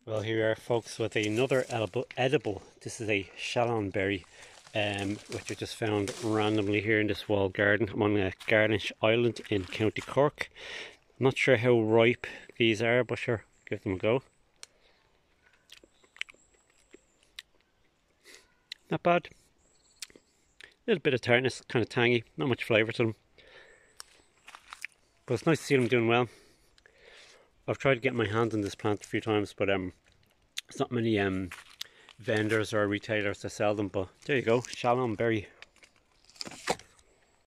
Well, here we are, folks, with another edible. This is a Shallon berry, which I just found randomly here in this walled garden. I'm on a Garnish Island in County Cork. I'm not sure how ripe these are, but sure, give them a go. Not bad. A little bit of tartness, kind of tangy, not much flavour to them. But it's nice to see them doing well. I've tried to get my hands on this plant a few times, but there's not many vendors or retailers that sell them. But there you go, Shallon berry.